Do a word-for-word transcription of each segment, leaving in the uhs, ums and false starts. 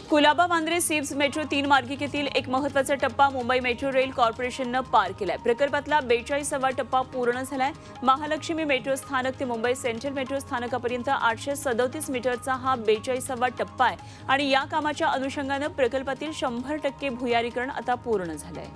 Colaba Vandre sips metro तीन मार्गिकेतील एक महत्त्वाचा टप्पा मुंबई मेट्रो रेल कॉर्पोरेशनने पार केलाय। प्रकल्पातला बेचाळीसावा टप्पा पूर्ण झालाय। महालक्ष्मी मेट्रो स्थानक ते मुंबई सेंट्रल मेट्रो स्थानकापर्यंत आठशे सदतीस मीटरचा हा बेचाळीसावा टप्पा आहे आणि या कामाच्या अनुषंगाने प्रकल्पातील शंभर टक्के भुयारीकरण आता पूर्ण झालंय।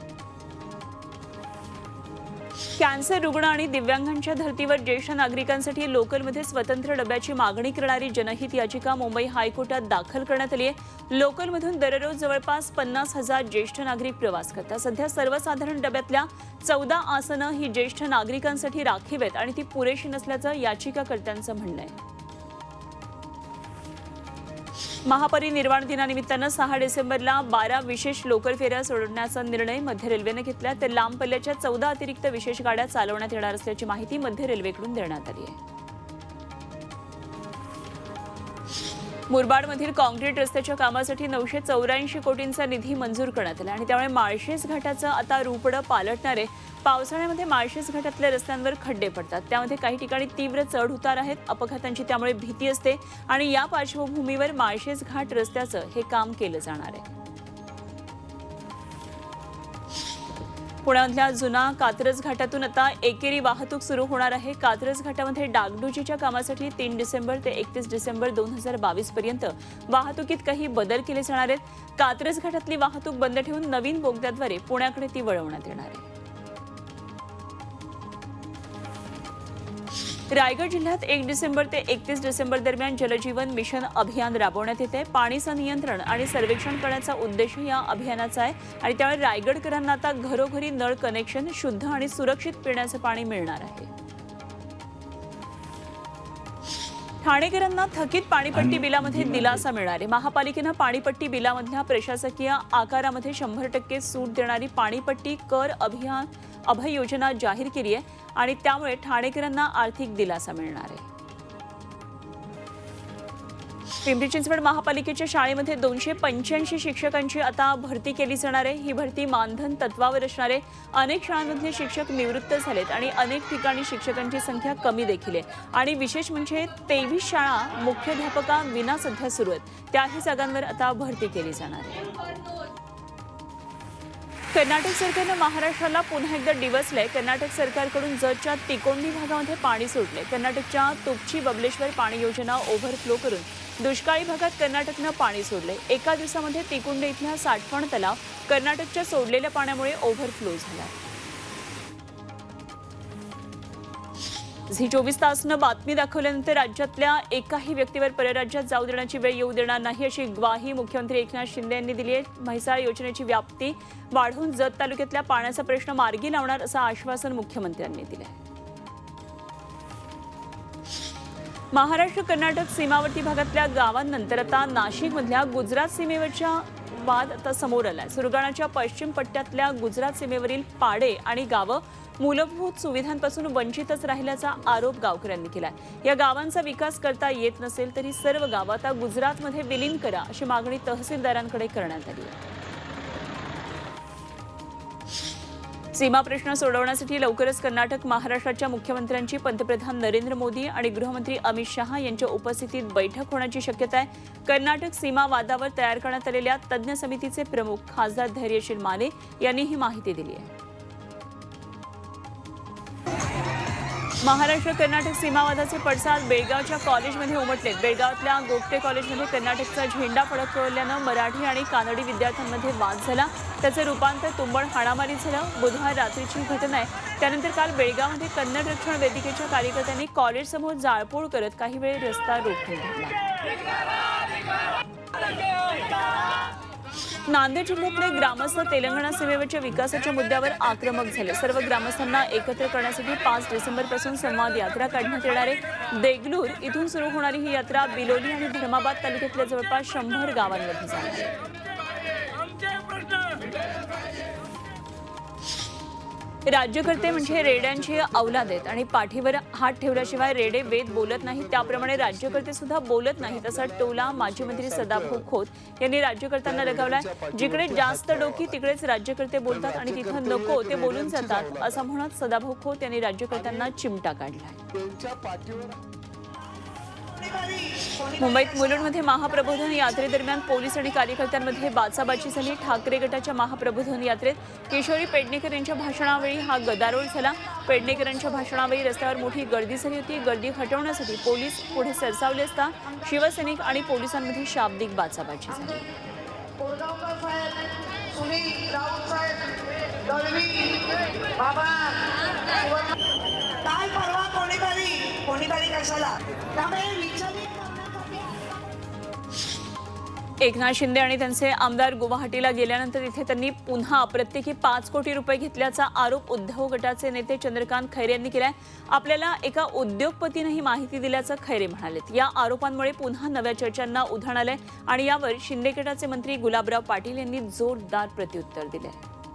कॅन्सर रुग्ण आणि दिव्यांगांच्या धर्तीवर ज्येष्ठ नागरिकांसाठी लोकलमध्ये स्वतंत्र डब्याची मागणी करणारी जनहित याचिका मुंबई हायकोर्टात दाखल करण्यात आली आहे। लोकलमधून दररोज जवळपास पन्नास हजार ज्येष्ठ नागरिक प्रवास करतात। सध्या सर्वसाधारण डब्यातल्या चौदा आसनं ही ज्येष्ठ नागरिकांसाठी राखीव आहेत आणि ती पुरेशी नसल्याचं याचिकाकर्त्यांचं म्हणणं आहे। महापरिनिर्वाण दिनानिमित्तानं सहा डिसेंबरला बारा विशेष लोकल फेऱ्या सोडण्याचा निर्णय मध्य रेल्वेने घेतला। तर लांब पल्ल्याच्या चौदा अतिरिक्त विशेष गाड्या चालवण्यात येणार असल्याची माहिती मध्य रेल्वेकडून देण्यात आली आहे। मुरबाडमधील काँक्रीट रस्त्याच्या कामासाठी नऊशे चौऱ्याऐंशी कोटींचा निधी मंजूर करण्यात आला आणि त्यामुळे माळशेज घाटाचं आता रूपडं पालटणार आहे। पावसाळ्यामध्ये माळशेज घाटातल्या रस्त्यांवर खड्डे पडतात, त्यामध्ये काही ठिकाणी तीव्र चढ उतार आहेत। अपघातांची त्यामुळे भीती असते आणि या पार्श्वभूमीवर माळशेज घाट रस्त्याचं हे काम केलं जाणार आहे। पुण्यातल्या जुना कात्रज घाटातून आता एकेरी वाहतूक सुरू होणार आहे। कात्रज घाटामध्ये डागडुजीच्या कामासाठी तीन डिसेंबर ते एकतीस डिसेंबर दोन हजार बावीस पर्यंत वाहतुकीत काही बदल केले जाणार आहेत। कात्रज घाटातली वाहतूक बंद ठेवून नवीन बोगद्याद्वारे पुण्याकडे ती वळवण्यात येणार आहे। रायगड जिल्ह्यात एक डिसेंबर ते एकतीस डिसेंबर दरम्यान जलजीवन मिशन अभियान राबवण्यात येते। पाणीचं नियंत्रण आणि सर्वेक्षण करण्याचा उद्देश या अभियानाचा आहे आणि त्यामुळे रायगडकरांना आता घरोघरी नळ कनेक्शन, शुद्ध आणि सुरक्षित पिण्याचं पाणी मिळणार आहे। ठाणेकरांना थकीत पाणीपट्टी बिलामध्ये दिलासा मिळणार आहे। महापालिकेनं पाणीपट्टी बिलामधल्या प्रशासकीय आकारामध्ये शंभर टक्के सूट देणारी पाणीपट्टी कर अभियान अभय योजना जाहीर केली आहे आणि त्यामुळे ठाणेकरांना आर्थिक दिलासा मिळणार आहे। पिंपरी चिंचवड महापालिकेच्या शाळेमध्ये दोनशे पंच्याऐंशी शिक्षकांची आता भरती केली जाणार आहे। ही भरती मानधन तत्वावर असणार आहे। अनेक शाळांमधले शिक्षक निवृत्त झालेत आणि अनेक ठिकाणी शिक्षकांची संख्या कमी देखील आहे आणि विशेष म्हणजे तेवीस शाळा मुख्याध्यापका विना सध्या सुरू आहेत। त्याही जागांवर आता भरती केली जाणार आहे। कर्नाटक सरकारने महाराष्ट्राला पुन्हा एकदा डिवचलंय। कर्नाटक सरकारकडून जतच्या तिकोंडी भागामध्ये पाणी सोडले। कर्नाटकच्या तुपची बबलेश्वर पाणी योजना ओव्हरफ्लो करून दुष्काळी भागात कर्नाटकनं पाणी सोडले। एका दिवसामध्ये तिकोंडी इथला साठवण तलाव कर्नाटकच्या सोडलेल्या पाण्यामुळे ओव्हरफ्लो झाला। झी चोवीस तासनं बातमी दाखवल्यानंतर राज्यातल्या एकाही व्यक्तीवर परराज्यात जाऊ देण्याची वेळ येऊ देणार नाही अशी ग्वाही मुख्यमंत्री एकनाथ शिंदे यांनी दिली आहे। म्हैसाळ योजनेची व्याप्ती वाढवून जत तालुक्यातल्या पाण्याचा प्रश्न मार्गी लावणार असं आश्वासन मुख्यमंत्र्यांनी दिलं आहे। महाराष्ट्र कर्नाटक सीमावर्ती भागातल्या गावांनंतर आता नाशिकमधल्या गुजरात सीमेवरच्या वाद आता समोर आलाय। सुरगाणाच्या पश्चिम पट्ट्यातल्या गुजरात सीमेवरील पाडे आणि गावं मूलभूत सुविधांपासून वंचितच राहिल्याचा आरोप गावकऱ्यांनी केलाय। या गावांचा विकास करता येत नसेल तरी सर्व गावं आता गुजरातमध्ये विलीन करा अशी मागणी तहसीलदारांकडे करण्यात आली आहे। सीमा प्रश्न सोडवण्यासाठी लवकरच कर्नाटक महाराष्ट्राच्या मुख्यमंत्र्यांची पंतप्रधान नरेंद्र मोदी आणि गृहमंत्री अमित शहा यांच्या उपस्थितीत बैठक होण्याची शक्यता आहे। कर्नाटक सीमा वादावर तयार करण्यात आलेल्या तज्ज्ञ समितीचे प्रमुख खासदार धैर्यशील माने यांनी ही माहिती दिली आहे। महाराष्ट्र कर्नाटक सीमावादाचे पडसाद बेळगावच्या कॉलेजमध्ये उमटलेत। बेळगावातल्या गोगटे कॉलेजमध्ये कर्नाटकचा झेंडा फडकवल्यानं मराठी आणि कानडी विद्यार्थ्यांमध्ये वाद झाला। त्याचे रूपांतर तुंबळ हाणामारीत झालं। बुधवार रात्रीची घटना आहे। त्यानंतर काल बेळगावमध्ये कन्नड रक्षण वेदिकेच्या कार्यकर्त्यांनी कॉलेजसमोर जाळपोळ करत काही वेळ रस्ता रोखून धरला। नांदेड जिल्ह्यातले ग्रामस्थ तेलंगणा सीमेवरच्या विकासाच्या मुद्द्यावर आक्रमक झाले। सर्व ग्रामस्थांना एकत्र करण्यासाठी पाच डिसेंबर पासून संवाद यात्रा काढण्यात येणार आहे। देगलूर इथून सुरू होणारी ही यात्रा बिलोली आणि धर्माबाद तालुक्यातल्या जवळपास शंभर गावांमध्ये जाणार आहे। राज्यकर्ते म्हणजे रेड्यांची औलाद आहेत आणि पाठीवर हात ठेवल्याशिवाय रेडे वेद बोलत नाहीत, त्याप्रमाणे राज्यकर्ते सुद्धा बोलत नाहीत असा टोला माजी मंत्री सदाभाऊ खोत यांनी राज्यकर्त्यांना लगावलाय। जिकडे जास्त डोकी तिकडेच राज्यकर्ते बोलतात आणि तिथं नको ते बोलून जातात असं म्हणत सदाभाऊ खोत यांनी राज्यकर्त्यांना चिमटा काढलाय। मुंबईत मुलुंडमध्ये महाप्रबोधन यात्रेदरम्यान पोलीस आणि कार्यकर्त्यांमध्ये बाचाबाची झाली। ठाकरे गटाच्या महाप्रबोधन यात्रेत किशोरी पेडणेकर यांच्या भाषणावेळी हा गदारोळ झाला। पेडणेकरांच्या भाषणावेळी रस्त्यावर मोठी गर्दी झाली होती। गर्दी हटवण्यासाठी पोलीस पुढे सरसावले असता शिवसैनिक आणि पोलिसांमध्ये शाब्दिक बाचाबाची झाली। एकनाथ शिंदे आणि त्यांचे आमदार गुवाहाटीला गेल्यानंतर तिथे त्यांनी पुन्हा प्रत्येकी पाच कोटी रुपये घेतल्याचा आरोप उद्धव गटाचे नेते चंद्रकांत खैरे यांनी केलाय। आपल्याला एका उद्योगपतीने ही माहिती दिल्याचं खैरे म्हणालेत। या आरोपांमुळे पुन्हा नव्या चर्चांना उधाण आलंय आणि यावर शिंदे गटाचे मंत्री गुलाबराव पाटील यांनी जोरदार प्रत्युत्तर दिले।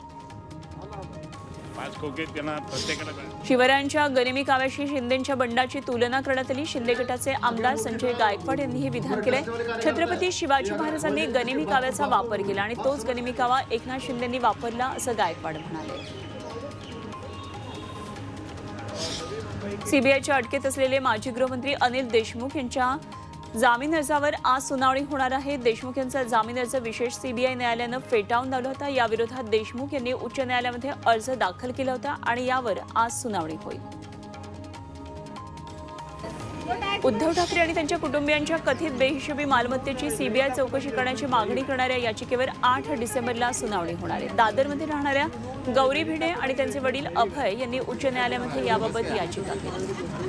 शिवरायांच्या गनिमी काव्याशी शिंदेंच्या बंडाची तुलना करण्यात आली। शिंदे गटाचे आमदार संजय गायकवाड यांनी हे विधान केले। छत्रपती शिवाजी महाराजांनी गनिमी काव्याचा वापर केला आणि तोच गनिमी कावा एकनाथ शिंदेंनी वापरला असं गायकवाड म्हणाले। सीबीआयच्या अटकेत असलेले माजी गृहमंत्री अनिल देशमुख यांच्या जामीन अर्जावर आज सुनावणी होणार आहे। देशमुख यांचा जामीन अर्ज विशेष सीबीआय न्यायालयानं फेटाळून लावला होता। या विरोधात देशमुख यांनी उच्च न्यायालयामध्ये अर्ज दाखल केला होता आणि यावर आज सुनावणी होईल। उद्धव ठाकरे आणि त्यांच्या कुटुंबियांच्या कथित बेहिशोबी मालमत्तेची सीबीआय चौकशी करण्याची मागणी करणाऱ्या याचिकेवर आठ डिसेंबरला सुनावणी होणार आहे। दादरमध्ये राहणाऱ्या गौरी भिडे आणि त्यांचे वडील अभय यांनी उच्च न्यायालयामध्ये याबाबत याचिका केली।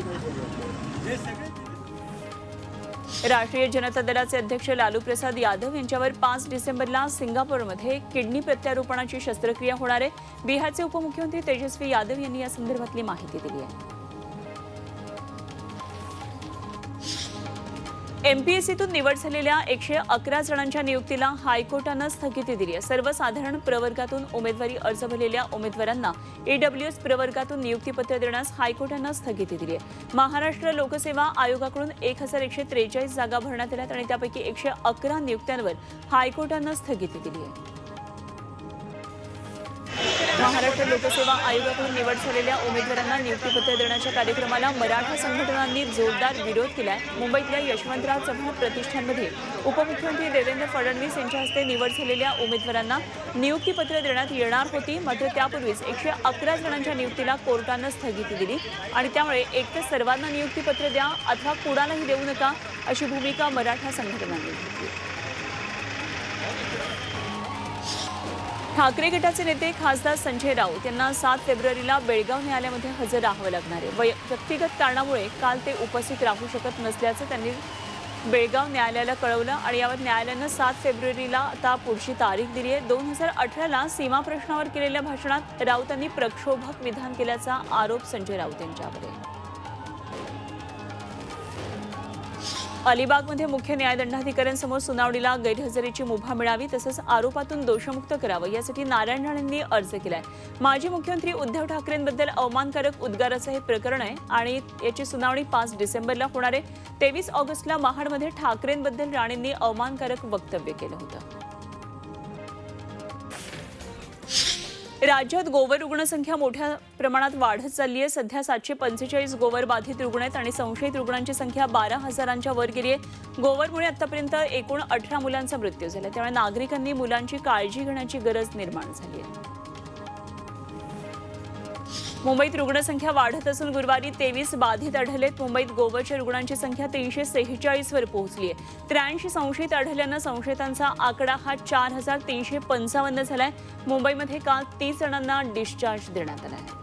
राष्ट्रीय जनता दलाचे अध्यक्ष लालू प्रसाद यादव यांच्यावर पाच डिसेंबरला सिंगापूरमध्ये किडनी प्रत्यारोपणाची शस्त्रक्रिया होणार आहे। बिहारचे उपमुख्यमंत्री तेजस्वी यादव यांनी या संदर्भातली माहिती दिली आहे। एमपीएससीतून निवड झालेल्या एकशे अकरा जणांच्या नियुक्तीला हायकोर्टानं स्थगिती दिली आहे। सर्वसाधारण प्रवर्गातून उमेदवारी अर्ज भरलेल्या उमेदवारांना ईडब्ल्यूएस प्रवर्गातून नियुक्तीपत्र देण्यास हायकोर्टानं स्थगिती दिली आहे। महाराष्ट्र लोकसेवा आयोगाकडून एक हजार एकशे त्रेचाळीस जागा भरण्यात आल्यात आणि त्यापैकी एकशे अकरा नियुक्त्यांवर हायकोर्टानं स्थगिती दिली आहे। महाराष्ट्र लोकसेवा आयोगाकडून निवड झालेल्या उमेदवारांना नियुक्तीपत्र देण्याच्या कार्यक्रमाला मराठा संघटनांनी जोरदार विरोध केलाय। मुंबईतल्या यशवंतराव चव्हाण प्रतिष्ठानमध्ये उपमुख्यमंत्री देवेंद्र फडणवीस यांच्या हस्ते निवड झालेल्या उमेदवारांना नियुक्तीपत्र देण्यात येणार होती, मात्र त्यापूर्वीच एकशे अकरा जणांच्या नियुक्तीला कोर्टानं स्थगिती दिली आणि त्यामुळे एक तर सर्वांना नियुक्तीपत्र द्या अथवा कुणालाही देऊ नका अशी भूमिका मराठा संघटनांनी घेतली। ठाकरे गटाचे नेते खासदार संजय राऊत यांना सात फेब्रुवारीला बेळगाव न्यायालयामध्ये हजर राहावं लागणार आहे। व्यक्तिगत कारणामुळे काल ते उपस्थित राहू शकत नसल्याचं त्यांनी बेळगाव न्यायालयाला कळवलं आणि यावर न्यायालयानं सात फेब्रुवारीला आता पुढची तारीख दिली आहे। दोन हजार अठराला सीमा प्रश्नावर केलेल्या भाषणात राऊतांनी प्रक्षोभक विधान केल्याचा आरोप संजय राऊत यांच्यावर आहे। अलिबागमध्ये मुख्य न्यायदंडाधिकाऱ्यांसमोर सुनावणीला गैरहजेरीची मुभा मिळावी तसंच आरोपातून दोषमुक्त करावं यासाठी नारायण राणेंनी अर्ज केलाय। माजी मुख्यमंत्री उद्धव ठाकरेंबद्दल अवमानकारक उद्गाराचं हे प्रकरण आहे आणि याची सुनावणी पाच डिसेंबरला होणार आहे। तेवीस ऑगस्टला महाडमध्ये ठाकरेंबद्दल राणेंनी अवमानकारक वक्तव्य केलं होतं। राज्यात गोवर रुग्णसंख्या मोठ्या प्रमाणात वाढत चालली आहे। सध्या सातशे पंचेचाळीस गोवर बाधित रुग्ण आहेत आणि संशयित रुग्णांची संख्या बारा हजारांच्या वर गेली आहे। गोवरमुळे आतापर्यंत एकूण अठरा मुलांचा मृत्यू झाला, त्यामुळे नागरिकांनी मुलांची काळजी घेण्याची गरज निर्माण झाली आहे। मुंबईत रुग्णसंख्या वाढत असून गुरुवारी तेवीस बाधित आढळलेत। मुंबईत गोवरच्या रुग्णांची संख्या तीनशे सेहेचाळीस वर पोहोचली आहे। त्र्याऐंशी संशयित आढळल्यानं संशयितांचा आकडा हा चार हजार तीनशे पंचावन्न झालाय। मुंबईमध्ये काल तीस जणांना डिस्चार्ज देण्यात आला आहे।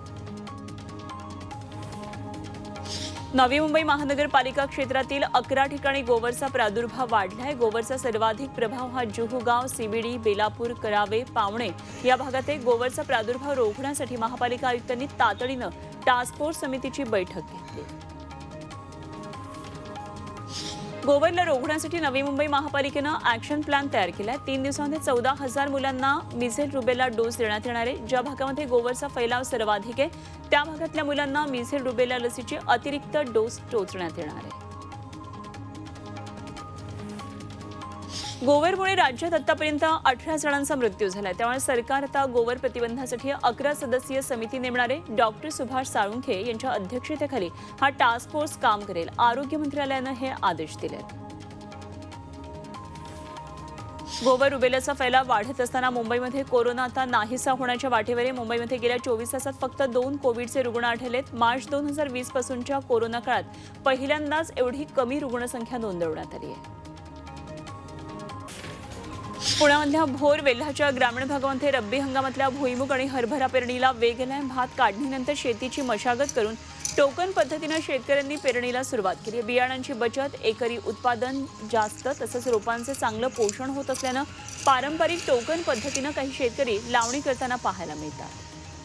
नवी मुंबई महानगरपालिका क्षेत्रातील अकरा ठिकाणी गोवरचा प्रादुर्भाव वाढलाय। गोवरचा सर्वाधिक प्रभाव हा जुहूगाव, सीबीडी, बेलापूर, करावे, पावणे या भागात आहे। गोवरचा प्रादुर्भाव रोखण्यासाठी महापालिका आयुक्तांनी तातडीनं टास्क फोर्स समितीची बैठक घेतली। गोवरला रोखण्यासाठी नवी मुंबई महापालिकेनं ॲक्शन प्लॅन तयार केलाय। तीन दिवसांमध्ये चौदा हजार मुलांना मिझेल रुबेला डोस देण्यात येणार आहे। ज्या भागामध्ये गोवरचा फैलाव सर्वाधिक आहे त्या भागातल्या मुलांना मिझेल रुबेला लसीचे अतिरिक्त डोस टोचण्यात येणार आहे। गोवरमुळे राज्यात आतापर्यंत अठरा जणांचा मृत्यू झाला, त्यामुळे सरकार आता गोवर प्रतिबंधासाठी अकरा सदस्यीय समिती नेमणार आहे. डॉक्टर सुभाष साळुंखे यांच्या अध्यक्षतेखाली हा टास्क फोर्स काम करेल. आरोग्य मंत्रालयानं हे आदेश दिले. गोवर रुबेलाचा फैलाव वाढत असताना मुंबईमध्ये कोरोना आता नाहीसा होण्याच्या वाटेवर आहे. मुंबईमध्ये गेल्या चोवीस तासात फक्त दोन कोविडचे रुग्ण आढळलेत. मार्च दोन हजार वीस पासूनच्या कोरोना काळात पहिल्यांदाच एवढी कमी रुग्णसंख्या नोंदवण्यात आली आहे. पुण्यामधल्या भोर वेल्हाच्या ग्रामीण भागामध्ये रब्बी हंगामातल्या भुईमुग आणि हरभरा पेरणीला वेग आलाय. भात काढणीनंतर शेतीची मशागत करून टोकन पद्धतीनं शेतकऱ्यांनी पेरणीला सुरुवात केली. बियाणांची बचत, एकरी उत्पादन जास्त तसंच रोपांचे चांगलं पोषण होत असल्यानं पारंपरिक टोकन पद्धतीनं काही शेतकरी लावणी करताना पाहायला मिळतात.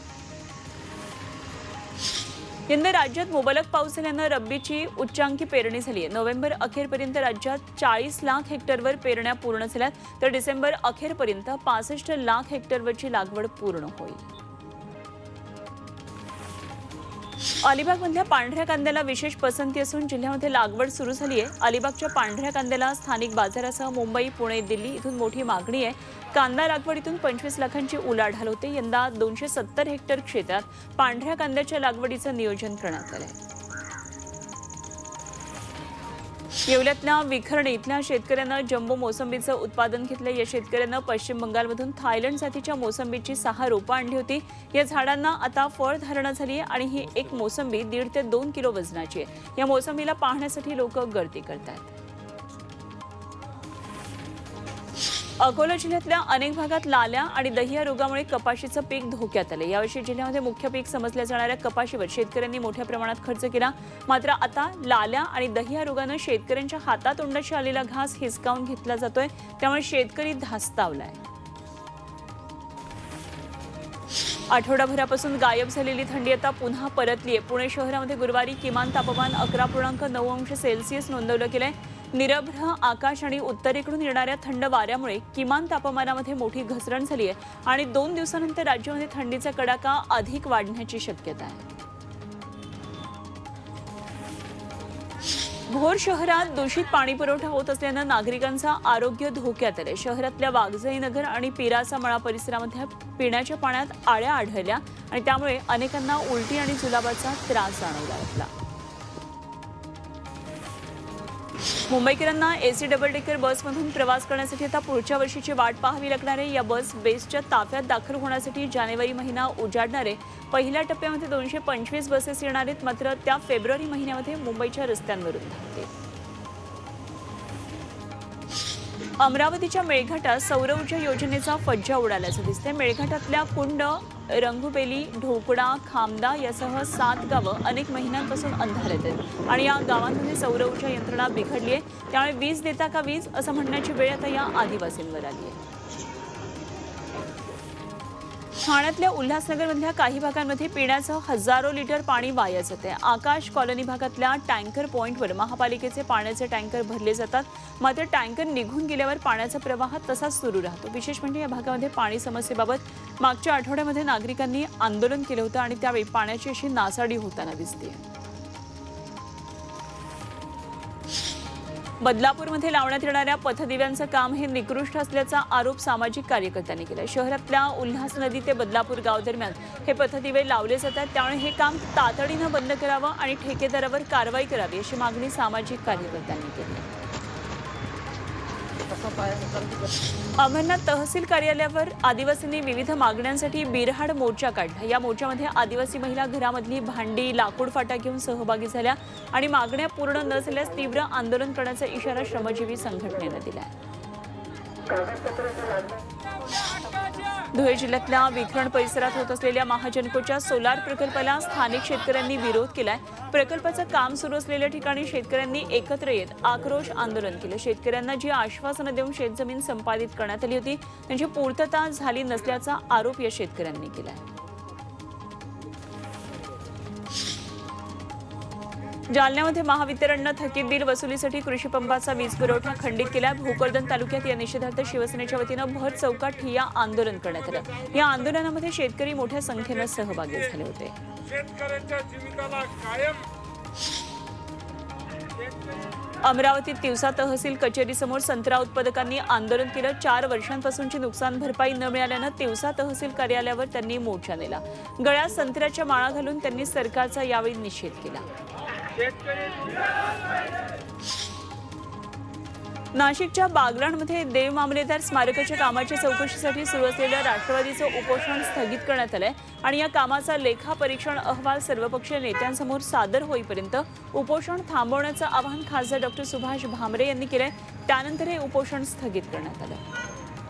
यंदा राज्यात मुबलक पाऊस झाल्यानं रब्बीची उच्चांकी पेरणी झाली आहे. नोव्हेंबर अखेरपर्यंत राज्यात चाळीस लाख हेक्टरवर पेरण्या पूर्ण झाल्यात, तर डिसेंबर अखेरपर्यंत पासष्ट लाख हेक्टरवरची लागवड पूर्ण होईल. अलिबागमधल्या पांढऱ्या कांद्याला विशेष पसंती असून जिल्ह्यामध्ये लागवड सुरू झाली आहे. अलिबागच्या पांढऱ्या कांद्याला स्थानिक बाजारासह मुंबई, पुणे, दिल्ली इथून मोठी मागणी आहे. कांदा लागवडीतून पंचवीस लाखांची उलाढाल होते. यंदा दोनशे सत्तर हेक्टर क्षेत्रात पांढऱ्या कांद्याच्या लागवडीचं नियोजन करण्यात आलं आहे. येवल्यातल्या विखर्णी इथल्या शेतकऱ्यांना जम्बो मोसंबीचं उत्पादन घेतलं. या शेतकऱ्यांना पश्चिम बंगालमधून थायलंड जातीच्या मोसंबीची सहा रोपं आणली होती. या झाडांना आता फळधारणा झाली आहे आणि ही एक मोसंबी दीड ते दोन किलो वजनाची आहे. या मोसंबीला पाहण्यासाठी लोक गर्दी करतात. अकोला जिल्ह्यातल्या अनेक भागात लाल्या आणि दहिया रोगामुळे कपाशीचं पीक धोक्यात आले. यावर्षी जिल्ह्यामध्ये मुख्य पीक समजल्या जाणाऱ्या कपाशीवर शेतकऱ्यांनी मोठ्या प्रमाणात खर्च केला. मात्र आता लाल्या आणि दहिया रोगानं शेतकऱ्यांच्या हातातोंडाशी आलेला घास हिसकावून घेतला जातोय, त्यामुळे शेतकरी धास्तावलाय. आठवडाभरापासून गायब झालेली थंडी आता पुन्हा परतली आहे. पुणे शहरामध्ये गुरुवारी किमान तापमान अकरा पूर्णांक नऊ अंश सेल्सिअस नोंदवलं गेलंय. निरभ्र आकाश आणि उत्तरेकडून येणाऱ्या थंड वाऱ्यामुळे किमान तापमानामध्ये मोठी घसरण झाली आहे आणि दोन दिवसानंतर राज्यामध्ये थंडीचा कडाका अधिक वाढण्याची शक्यता आहे. भोर शहरात दूषित पाणी पुरवठा होत असल्यानं नागरिकांचं आरोग्य धोक्यात आले. शहरातल्या वाघजाई नगर आणि पिराचा मळा परिसरामध्ये पिण्याच्या पाण्यात आळ्या आढळल्या आणि त्यामुळे अनेकांना उलटी आणि जुलाबाचा त्रास जाणवू लागला. मुंबईकरांना एसी डबल डेकर बसमधून प्रवास करण्यासाठी आता पुढच्या वर्षीची वाट पाहावी लागणार आहे. या बस बेस्टच्या ताफ्यात दाखल होण्यासाठी जानेवारी महिना उजाडणार आहे. पहिल्या टप्प्यामध्ये दोनशे पंचवीस बसेस येणार आहेत, मात्र त्या फेब्रुवारी महिन्यामध्ये मुंबईच्या रस्त्यांवरून धावतील. अमरावतीच्या मेळघाटात सौर ऊर्जा योजनेचा फज्जा उडाल्याचं दिसतंय. मेळघाटातल्या कुंड, रंगुबेली, ढोकडा, खामदा यासह सात गावं अनेक महिन्यांपासून अंधारात आहेत आणि या गावांमध्ये सौर ऊर्जा यंत्रणा बिघडली आहे. त्यामुळे वीज देता का वीज असं म्हणण्याची वेळ आता या आदिवासींवर आली आहे. ठाण्यातल्या उल्हासनगरमधल्या काही भागांमध्ये पिण्याचं हजारो लिटर पाणी वाया जाते. आकाश कॉलनी भागातल्या टँकर पॉइंटवर महापालिकेचे पाण्याचे टँकर भरले जातात, मात्र टँकर निघून गेल्यावर पाण्याचा प्रवाह तसाच सुरू राहतो. विशेष म्हणजे या भागामध्ये पाणी समस्येबाबत मागच्या आठवड्यामध्ये नागरिकांनी आंदोलन केलं होतं आणि त्यावेळी पाण्याची अशी नासाडी होताना दिसते. बदलापूरमध्ये लावण्यात येणाऱ्या पथदिव्यांचं काम हे निकृष्ट असल्याचा आरोप सामाजिक कार्यकर्त्यांनी केला. शहरातल्या उल्हास नदी ते बदलापूर गाव दरम्यान हे पथदिवे लावले जातात, त्यामुळे हे काम तातडीनं बंद करावं आणि ठेकेदारावर कारवाई करावी अशी मागणी सामाजिक कार्यकर्त्यांनी केली. अमरनाथ तहसील कार्यालयावर आदिवासींनी विविध मागण्यांसाठी बिरहाड मोर्चा काढला. या मोर्चामध्ये आदिवासी महिला घरामधली भांडी, लाकूड फाटा घेऊन सहभागी झाल्या आणि मागण्या पूर्ण न झाल्यास तीव्र आंदोलन करण्याचा इशारा श्रमजीवी संघटनेनं दिला. धुळे जिल्ह्यातल्या विखरण परिसरात होत असलेल्या महाजनकोच्या सोलार प्रकल्पाला स्थानिक शेतकऱ्यांनी विरोध केलाय. प्रकल्पाचं काम सुरू असलेल्या ठिकाणी शेतकऱ्यांनी एकत्र येत आक्रोश आंदोलन केलं. शेतकऱ्यांना जी आश्वासनं देऊन शेतजमीन संपादित करण्यात आली होती त्यांची पूर्तता झाली नसल्याचा आरोप या शेतकऱ्यांनी केलाय. जालन्यामध्ये महावितरणनं थकीत बिल वसुलीसाठी कृषी पंपाचा वीज पुरवठा खंडित केला. भोकरदन तालुक्यात या निषेधार्थ शिवसेनेच्या वतीनं भर चौकात ठिय्या आंदोलन करण्यात आलं. या आंदोलनामध्ये शेतकरी मोठ्या संख्येनं सहभागी झाले होते. शेतकऱ्यांच्या जीविकाला कायम अमरावतीत तिवसा तहसील कचेरीसमोर संत्रा उत्पादकांनी आंदोलन केलं। चार वर्षांपासूनची नुकसान भरपाई न मिळाल्यानं तिवसा तहसील कार्यालयावर त्यांनी मोर्चा नेला। गळ्यात संत्र्याच्या माळा घालून त्यांनी सरकारचा यावेळी निषेध केला। नाशिकच्या बागलाणमध्ये देव मामलेदार स्मारकाच्या कामाच्या चौकशीसाठी सुरू असलेलं राष्ट्रवादीचं उपोषण स्थगित करण्यात आलंय आणि या कामाचा लेखापरीक्षण अहवाल सर्वपक्षीय नेत्यांसमोर सादर होईपर्यंत उपोषण थांबवण्याचं आवाहन खासदार डॉक्टर सुभाष भामरे यांनी केलंय। त्यानंतर हे उपोषण स्थगित करण्यात आलं।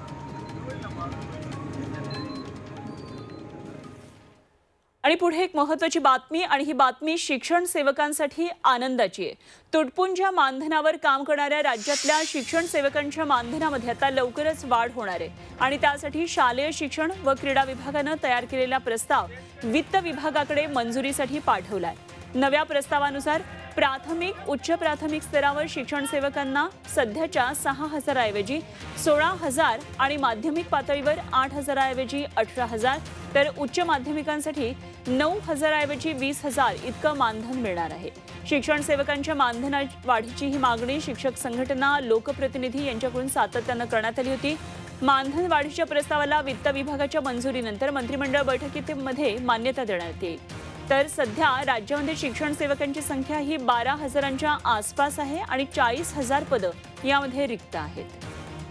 आणि पुढे एक महत्त्वाची बातमी आणि ही बातमी शिक्षण सेवकांसाठी आनंदाची आहे। तुटपुंज्या मानधनावर काम करणाऱ्या राज्यातल्या शिक्षण सेवकांच्या मानधनामध्ये आता लवकरच वाढ होणार आहे आणि त्यासाठी शालेय शिक्षण व क्रीडा विभागाने तयार केलेला प्रस्ताव वित्त विभागाकडे मंजुरीसाठी पाठवलाय। नव्या प्रस्तावानुसार प्राथमिक उच्च प्राथमिक स्तरावर शिक्षण सेवकांना सध्याच्या सहा हजाराऐवजी सोळा हजार आणि माध्यमिक पातळीवर आठ हजाराऐवजी अठरा हजार तर उच्च माध्यमिकांसाठी नऊ हजाराऐवजी वीस हजार इतकं मानधन मिळणार आहे। शिक्षण सेवकांच्या मानधना वाढीची ही मागणी शिक्षक संघटना लोकप्रतिनिधी यांच्याकडून सातत्यानं करण्यात आली होती। मानधन वाढीच्या प्रस्तावाला वित्त विभागाच्या मंजुरीनंतर मंत्रिमंडळ बैठकीमध्ये मान्यता देण्यात येईल। तर सध्या राज्यामध्ये शिक्षण सेवकांची संख्या ही बारा हजारांच्या आसपास आहे आणि चाळीस हजार पदं यामध्ये रिक्त आहेत।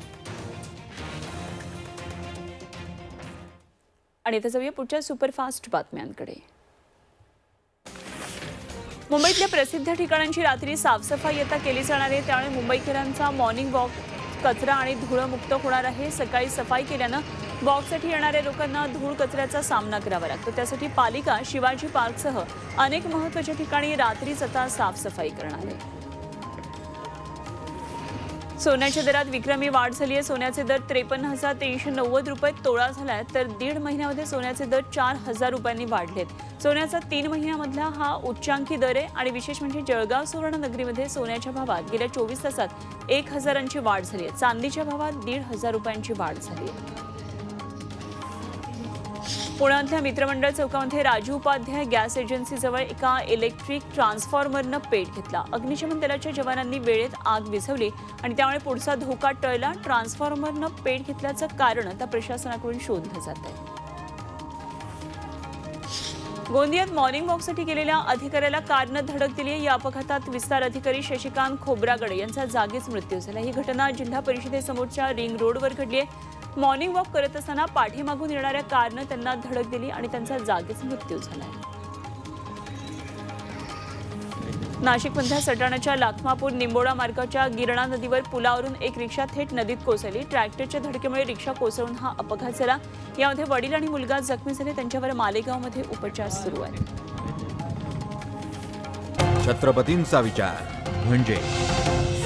आणि आता जाऊया पुढच्या सुपरफास्ट बातम्यांकडे। मुंबईतल्या प्रसिद्ध ठिकाणांची रात्री साफसफाई आता केली जाणार आहे, त्यामुळे मुंबईकरांचा मॉर्निंग वॉक कचरा आणि धूळमुक्त होणार आहे। सकाळी सफाई केल्यानं वॉकसाठी येणाऱ्या लोकांना धूळ कचऱ्याचा सामना करावा लागतो। त्यासाठी पालिका शिवाजी पार्कसह अनेक महत्त्वाच्या ठिकाणी रात्रीच आता साफसफाई करणार आहे। सोन्याच्या दरात विक्रमी वाढ झाली आहे। सोन्याचे दर त्रेपन्न हजार तीनशे नव्वद रुपये तोळा झालाय, तर दीड महिन्यामध्ये सोन्याचे दर चार हजार रुपयांनी वाढलेत। सोन्याचा तीन महिन्यामधला हा उच्चांकी दर आहे आणि विशेष म्हणजे जळगाव सुवर्ण नगरीमध्ये सोन्याच्या भावात गेल्या चोवीस तासात एक हजारांची वाढ झाली आहे। चांदीच्या भावात दीड हजार रुपयांची वाढ झाली आहे। पुण्यातल्या मित्रमंडळ चौकामध्ये राजू उपाध्याय गॅस एजन्सीजवळ एका इलेक्ट्रिक ट्रान्सफॉर्मरनं पेट घेतला। अग्निशमन दलाच्या जवानांनी वेळेत आग विझवली आणि त्यामुळे पुढचा धोका टळला। ट्रान्सफॉर्मरनं पेट घेतल्याचं कारण आता प्रशासनाकडून शोधलं जात आहे। गोंदियात मॉर्निंग वॉकसाठी गेलेल्या अधिकाऱ्याला कारनं धडक दिली आहे। या अपघातात विस्तार अधिकारी शशिकांत खोब्रागडे यांचा जागीच मृत्यू झाला। ही घटना जिल्हा परिषदेसमोरच्या रिंग रोडवर घडली आहे। मॉर्निंग वॉक करत असताना पाठीमागून येणाऱ्या कारनं त्यांना धडक दिली आणि त्यांचा जागीच मृत्यू झाला। नाशिकमधल्या सटाणाच्या लाखमापूर निंबोडा मार्गाच्या गिरणा नदीवर पुलावरून एक रिक्षा थेट नदीत कोसळली। ट्रॅक्टरच्या धडकेमुळे रिक्षा कोसळून हा अपघात झाला। यामध्ये वडील आणि मुलगा जखमी झाले, त्यांच्यावर मालेगावमध्ये उपचार सुरू आहेत। छत्रपतींचा विचार म्हणजे